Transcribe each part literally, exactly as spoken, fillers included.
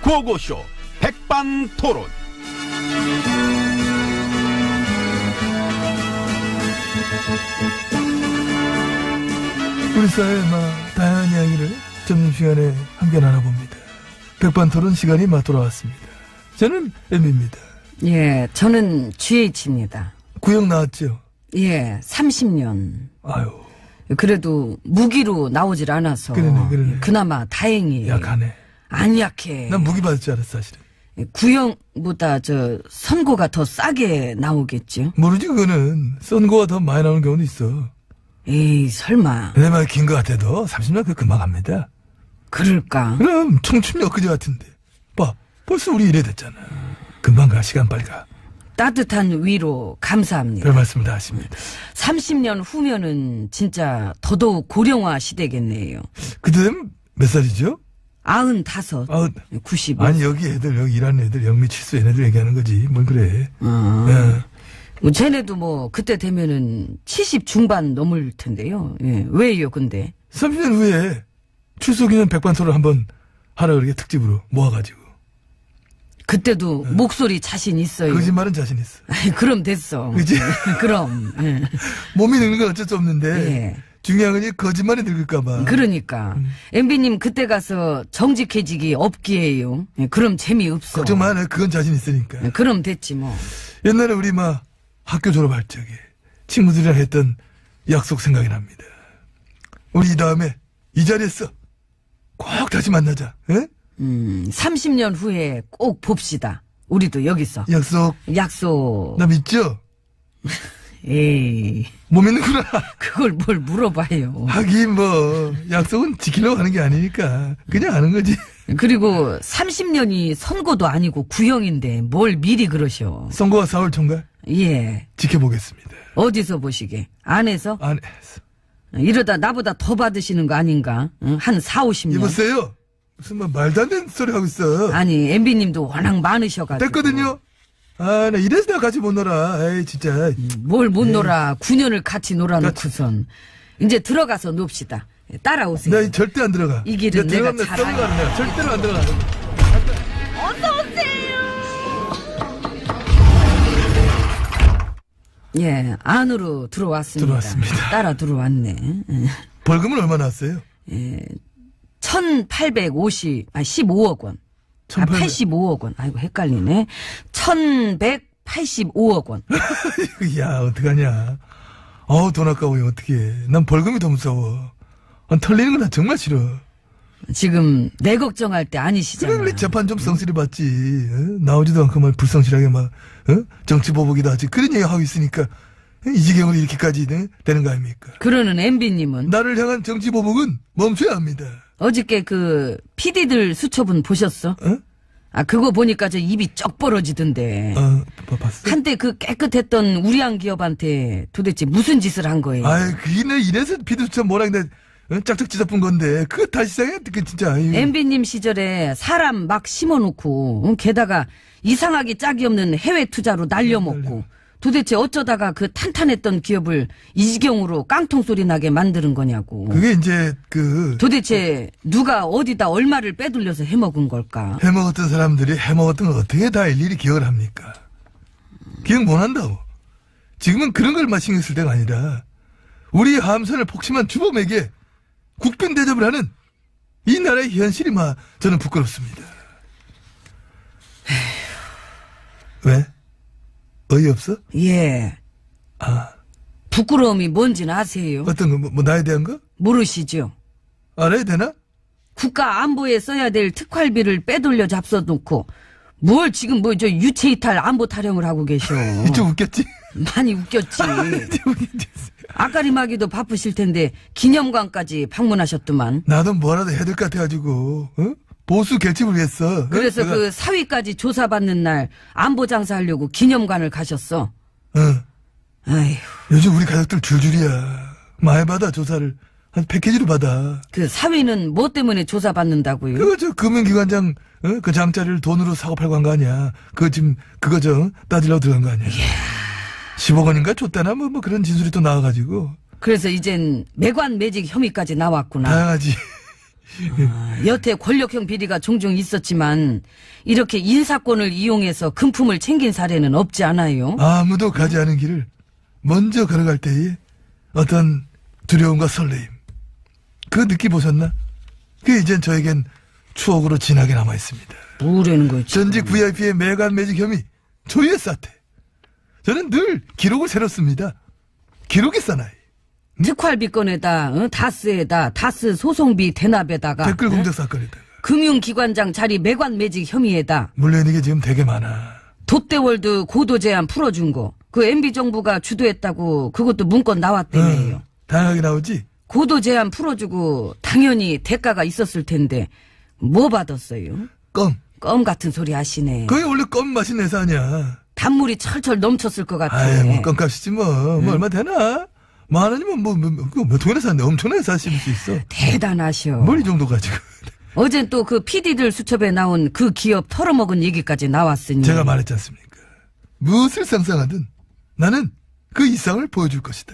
구호고쇼 백반토론. 우리 사회의 막 다양한 이야기를 점심시간에 함께 나눠봅니다. 백반토론 시간이 막 돌아왔습니다. 저는 엠비입니다. 예, 저는 지에이치입니다. 구형 나왔죠? 예, 삼십 년. 아유. 그래도 무기로 나오질 않아서. 그러네, 그러네. 그나마 다행이에요. 약하네. 안 약해. 난 무기 받을 줄 알았어, 사실은. 구형보다 저 선고가 더 싸게 나오겠죠? 모르지, 그거는. 선고가 더 많이 나오는 경우도 있어. 에이, 설마. 내 말 긴 것 같아도 삼십 년 그 금방 갑니다. 그럴까? 그럼 청춘이 엊그제 같은데. 봐, 벌써 우리 이래 됐잖아. 금방 가, 시간 빨리 가. 따뜻한 위로 감사합니다. 별 말씀을 다 하십니다. 삼십 년 후면은 진짜 더더욱 고령화 시대겠네요. 그땐 몇 살이죠? 아흔다섯. 아흔. 구십. 아니, 여기 애들, 여기 일하는 애들, 영미 칠수 얘네들 얘기하는 거지. 뭘 그래. 어. 예. 뭐 쟤네도 뭐 그때 되면은 칠십 중반 넘을 텐데요. 예. 왜요, 근데? 삼십 년 후에 출소기념 백반토론 한번 하라 그러게 특집으로 모아가지고. 그때도 네. 목소리 자신 있어요. 거짓말은 자신 있어. 아이, 그럼 됐어. 그지? 그럼. 예. 몸이 늙는 건 어쩔 수 없는데 예. 중요한 건 이 거짓말이 늙을까봐. 그러니까 음. 엠비님 그때 가서 정직해지기 없기에요. 예. 그럼 재미없어. 걱정 마, 내 그건 자신 있으니까. 예. 그럼 됐지 뭐. 옛날에 우리 막 학교 졸업할 적에 친구들이랑 했던 약속 생각이 납니다. 우리 이 다음에 이 자리에서 꼭 다시 만나자. 예? 음, 삼십 년 후에 꼭 봅시다. 우리도 여기서. 약속. 약속. 나 믿죠? 에이. 못 믿는구나. 그걸 뭘 물어봐요. 하긴 뭐 약속은 지키려고 하는 게 아니니까 그냥 하는 거지. 그리고 삼십 년이 선고도 아니고 구형인데 뭘 미리 그러셔. 선거가 사월 총괄 예. 지켜보겠습니다. 어디서 보시게? 안에서? 안에서. 이러다 나보다 더 받으시는 거 아닌가? 응? 한 사오십 년. 여보세요? 무슨 뭐 말도 안 되는 소리 하고 있어. 아니, 엠비님도 워낙 많으셔가지고. 됐거든요. 아, 나 이래서 내가 같이 못 놀아. 에이, 진짜. 뭘 못 에이. 놀아. 구 년을 같이 놀아놓고선. 이제 들어가서 놉시다. 따라오세요. 나 절대 안 들어가. 이 길은 내가 내가 들어가면 잘 썩은 거 알아. 내가 절대로 안 들어가. 예, 안으로 들어왔습니다. 들어왔습니다. 따라 들어왔네. 벌금은 얼마 나왔어요? 예, 천팔백오십, 아, 십오억 원. 아, 천팔백 팔십오억 원. 아이고, 헷갈리네. 천백팔십오억 원. 야, 어떡하냐. 어우, 돈 아까워요, 어떡해. 난 벌금이 더 무서워. 아, 털리는 건 나 정말 싫어. 지금 내 걱정할 때 아니시잖아요. 그래, 우리 재판 좀 성실히 받지. 어? 나오지도 않고 막 불성실하게 막, 어? 정치 보복이다 하지. 그런 얘기 하고 있으니까, 어? 이 지경으로 이렇게까지 네? 되는 거 아닙니까? 그러는 엠비님은 나를 향한 정치 보복은 멈춰야 합니다. 어저께 그 피디들 수첩은 보셨어? 어? 아, 그거 보니까 저 입이 쩍 벌어지던데. 어, 봐- 봤어? 한때 그 깨끗했던 우리한 기업한테 도대체 무슨 짓을 한 거예요? 아이, 그게 내 이래서 비두처럼 뭐라 근데, 어? 짝짝 찢어뿐 건데, 그거 다시 시작해, 그 진짜. 아유. 엠비님 시절에 사람 막 심어놓고 응, 게다가 이상하게 짝이 없는 해외 투자로 날려먹고 도대체 어쩌다가 그 탄탄했던 기업을 이 지경으로 깡통 소리 나게 만드는 거냐고. 그게 이제, 그, 도대체 누가 어디다 얼마를 빼돌려서 해먹은 걸까? 해먹었던 사람들이 해먹었던 걸 어떻게 다 일일이 기억을 합니까? 기억 못 한다고. 지금은 그런 걸 막 신경 쓸 때가 아니라, 우리 함선을 폭심한 주범에게 국빈 대접을 하는 이 나라의 현실이 막 저는 부끄럽습니다. 왜? 어이없어? 예. 아, 부끄러움이 뭔지는 아세요? 어떤 거, 뭐, 뭐 나에 대한 거? 모르시죠? 알아야 되나? 국가 안보에 써야 될 특활비를 빼돌려 잡숴놓고 뭘 지금 뭐 저 유체이탈 안보 타령을 하고 계셔. 좀 웃겼지? 많이 웃겼지. 좀 웃겼지? 아까리마기도 바쁘실 텐데 기념관까지 방문하셨더만. 나도 뭐라도 해야 될 것 같아가지고, 어? 보수 결집을 위해서. 어? 그래서 내가- 그 사위까지 조사받는 날 안보 장사하려고 기념관을 가셨어. 어. 아휴, 요즘 우리 가족들 줄줄이야. 많이 받아, 조사를. 한 패키지로 받아. 그 사위는 뭐 때문에 조사받는다고요? 그거 저 금융기관장, 어? 그 장자리를 돈으로 사고 팔고 한 거 아니야. 그거 지금, 그거 저, 따지려고 들어간 거 아니야. 십억 원인가 줬다나, 뭐, 뭐 그런 진술이 또 나와가지고. 그래서 이젠 매관 매직 혐의까지 나왔구나. 다양하지. 아, 여태 권력형 비리가 종종 있었지만 이렇게 인사권을 이용해서 금품을 챙긴 사례는 없지 않아요? 아무도 가지 않은 길을 먼저 걸어갈 때의 어떤 두려움과 설레임. 그 느끼보셨나? 그게 이젠 저에겐 추억으로 진하게 남아있습니다. 뭐라는 거지? 전직 브이아이피의 매간 매직 혐의, 조이의 사태. 저는 늘 기록을 세웠습니다. 기록의 사나이. 특활비건에다, 어? 다스에다, 다스 소송비 대납에다가 댓글 어? 공작 사건이다. 금융기관장 자리 매관 매직 혐의에다 물론 이게 지금 되게 많아. 돛대월드 고도 제한 풀어준 거, 그 엠비 정부가 주도했다고 그것도 문건 나왔다며요. 어, 다양하게 나오지? 고도 제한 풀어주고 당연히 대가가 있었을 텐데 뭐 받았어요? 껌. 껌 같은 소리 하시네. 그게 원래 껌 맛인 회사 아니야. 단물이 철철 넘쳤을 것 같아. 아이, 뭐 껌값이지 뭐. 뭐 얼마 되나? 만 원이면 뭐, 뭐, 뭐, 몇 통이나 샀는데 엄청나게 사실 수 있어. 대단하셔. 뭘 이 정도 가지고. 어젠 또 그 피디들 수첩에 나온 그 기업 털어먹은 얘기까지 나왔으니. 제가 말했지 않습니까? 무엇을 상상하든 나는 그 이상을 보여줄 것이다.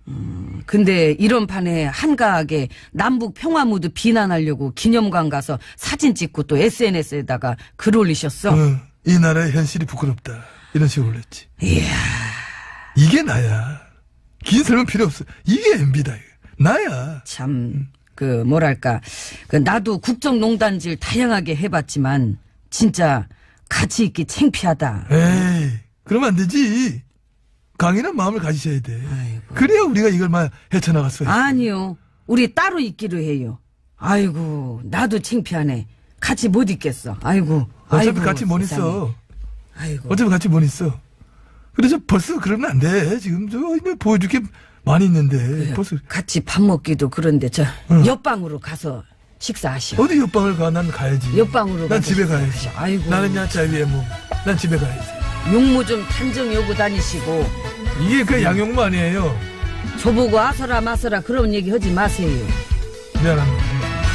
근데 이런 판에 한가하게 남북 평화 무드 비난하려고 기념관 가서 사진 찍고 또 에스엔에스에다가 글 올리셨어. 어, 이 나라의 현실이 부끄럽다. 이런 식으로 올렸지. 이야. 이게 나야. 긴 설명 필요 없어. 이게 엠비다. 나야. 참, 그, 뭐랄까. 그, 나도 국정농단질 다양하게 해봤지만, 진짜, 가치 있기 창피하다. 에이, 그러면 안 되지. 강인한 마음을 가지셔야 돼. 아이고. 그래야 우리가 이걸 막 헤쳐나갈 수 있어. 아니요. 우리 따로 있기로 해요. 아이고, 나도 창피하네. 같이 못 있겠어. 아이고. 어차피 아이고, 같이 못 세상에. 있어. 아이고. 어차피 같이 못 있어. 그래서 벌써 그러면 안 돼. 지금 저 보여줄 게 많이 있는데. 벌써. 같이 밥 먹기도 그런데, 저, 응. 옆방으로 가서 식사하시오. 어디 옆방을 가? 난 가야지. 옆방으로 난 가서 집에 가야지. 식사하시오. 아이고. 나는 야 자유의 몸. 난 집에 가야지. 용모 좀 단정 여고 다니시고, 이게 그 양용무 아니에요. 저보고 아서라 마서라 그런 얘기 하지 마세요. 미안합니다.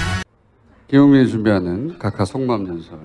김용민이 준비하는 각하 속마음 연설.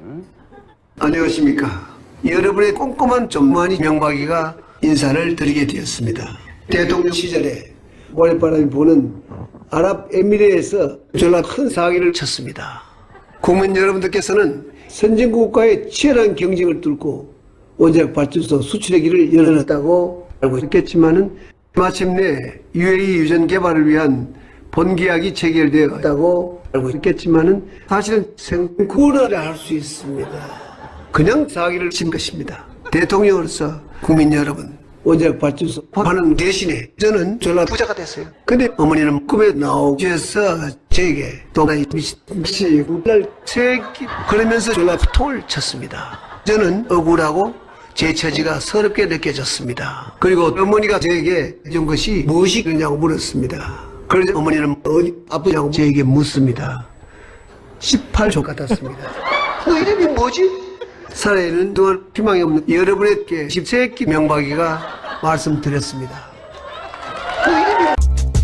안녕하십니까. 여러분의 꼼꼼한 전무한이 명박이가 인사를 드리게 되었습니다. 대통령 시절에 모래바람이 부는 아랍에미리에서 졸라 큰 사기를 쳤습니다. 국민 여러분들께서는 선진국과의 치열한 경쟁을 뚫고 원자력 발전소 수출의 길을 열어놨다고 알고 있겠지만은 마침내 유에이 유전 개발을 위한 본계약이 체결되었다고 알고 있겠지만은 사실은 생구를 할 수 있습니다. 그냥 사기를 친 것입니다. 대통령으로서 국민 여러분, 원자력 발전소 하는 대신에 저는 졸라 부자가 됐어요. 근데 어머니는 꿈에 나오셔서 저에게 또나이 미치 날 새끼 그러면서 졸라 통을 쳤습니다. 저는 억울하고 제 처지가 서럽게 느껴졌습니다. 그리고 어머니가 저에게 이런 것이 무엇이 그러냐고 물었습니다. 그래서 어머니는 어디 아프냐고 저에게 묻습니다. 십팔 조 같았습니다. 그 이름이 뭐지? 살아있는 동안 희망이 없는 여러분에게 십세기 명박이가 말씀드렸습니다. 그 이름이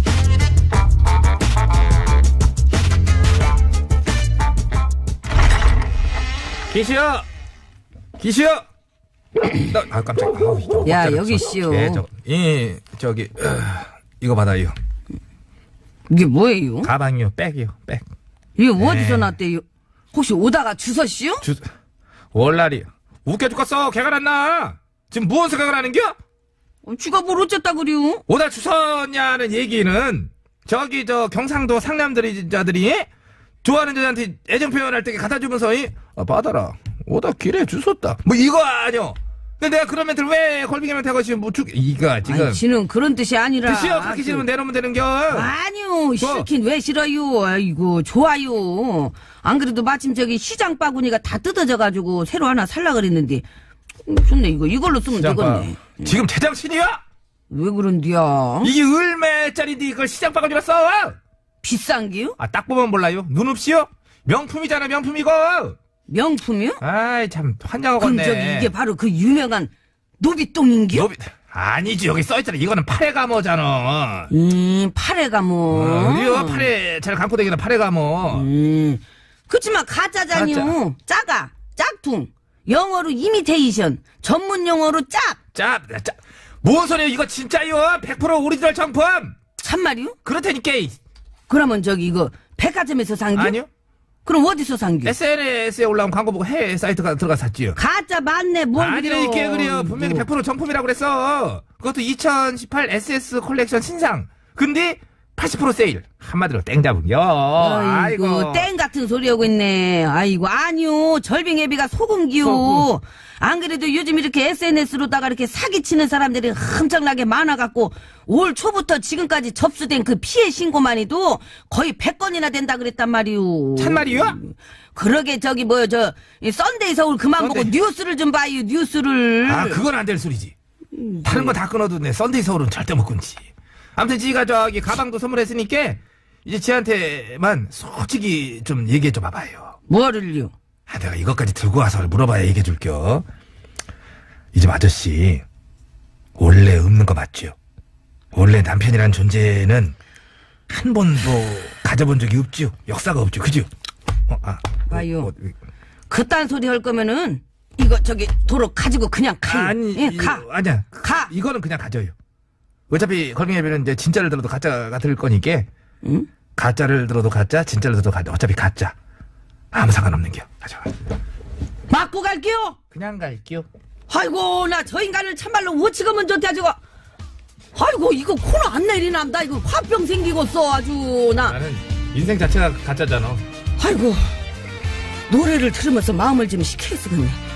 기시여! 기시여! 나, 아, 깜짝이야. 아우, 이거 야, 어쩌겠어. 여기 씨요. 예, 저, 이, 저기, 어, 이거 받아요. 이게 뭐예요? 가방이요, 백이요, 백. 이게 어디서 네. 났대요? 혹시 오다가 주웠시오? 주, 월날이요. 웃겨 죽겠어, 개가 났나? 지금 무슨 생각을 하는겨? 어, 쥐가 뭘 어쨌다 그래요? 오다 주웠냐는 얘기는, 저기, 저, 경상도 상남들이, 자들이, 좋아하는 여자한테 애정 표현할 때 갖다 주면서, 이, 아, 받아라. 오다 길에 주웠다. 뭐, 이거 아니요. 근데 내가 그런 멘트를 왜 걸빙의 멘트 하고 지금 뭐 죽, 이거 지금. 아니, 지는 그런 뜻이 아니라. 드시오, 그렇게 싫으면 내놓으면 되는겨. 아니요, 싫긴 왜 싫어요? 아이고, 좋아요. 안 그래도 마침 저기 시장 바구니가 다 뜯어져가지고 새로 하나 살라 그랬는데. 음, 좋네, 이거. 이걸로 쓰면 시장바. 되겠네. 지금 제정신이야? 왜 그런디야? 이게 얼마짜리인데 이걸 시장 바가지로 써? 비싼 게요? 아, 딱 보면 몰라요? 눈 없이요? 명품이잖아, 명품 이거. 명품이요? 아이, 참, 환장하고 그럼 왔네. 저기 이게 바로 그 유명한 노비똥인겨? 노비, 아니지, 여기 써있잖아. 이거는 파래가모잖아. 음, 파래가모. 어, 이거 파래, 잘 감고 다니는 파래가모. 음. 그치만 가짜잖요. 짜가, 짝퉁. 영어로 이미테이션. 전문 용어로 짝. 짭, 짭. 뭔 소리야, 이거 진짜요? 백 퍼센트 오리지널 정품. 참말이요? 그렇다니까. 그러면 저기 이거 백화점에서 산 게? 아니요. 그럼 어디서 산겨? 에스엔에스에 올라온 광고 보고 해외 사이트가 들어가 샀지요. 가짜 맞네, 뭘 아니래, 그려. 이게 그래요. 분명히 백 퍼센트 정품이라고 그랬어. 그것도 이천십팔 에스에스 콜렉션 신상. 근데 팔십 퍼센트 세일. 한마디로 땡 잡은겨. 아이고, 아이고. 땡 같은 소리 하고 있네. 아이고, 아니요. 절빙애비가 소금기요. 소금. 안 그래도 요즘 이렇게 에스엔에스로다가 이렇게 사기치는 사람들이 엄청나게 많아갖고 올 초부터 지금까지 접수된 그 피해 신고만 해도 거의 백 건이나 된다 그랬단 말이오. 참말이요? 그러게 저기 뭐요 저 이 썬데이 서울 그만 썬데이. 보고 뉴스를 좀 봐요, 뉴스를. 아, 그건 안 될 소리지. 다른 거 다 끊어도 내 썬데이 서울은 절대 못 끊지. 아무튼 지가 저기 가방도 선물했으니까 이제 지한테만 솔직히 좀 얘기해 줘 봐봐요. 뭐를요? 아, 내가 이것까지 들고 와서 물어봐야 얘기해 줄게요. 이 집 아저씨 원래 없는 거 맞죠? 원래 남편이란 존재는 한 번도 가져본 적이 없죠? 역사가 없죠, 그죠? 어, 아, 봐요. 어, 어, 그딴 소리 할 거면은 이거 저기 도로 가지고 그냥 가요. 아니, 예, 이- 가. 아니야. 가. 이거는 그냥 가져요. 어차피 걸빙애비는 이제 진짜를 들어도 가짜가 들 거니까. 응? 가짜를 들어도 가짜, 진짜를 들어도 가짜. 어차피 가짜. 아무 상관없는 겨. 가져가. 맞고 갈게요. 그냥 갈게요. 아이고 나 저 인간을 참말로 오치가면 좋대 저거. 아이고 이거 코너 안 내리남다. 이거 화병 생기겠어 아주 나. 나는 인생 자체가 가짜잖아. 아이고 노래를 들으면서 마음을 좀 식혀쓰겠네.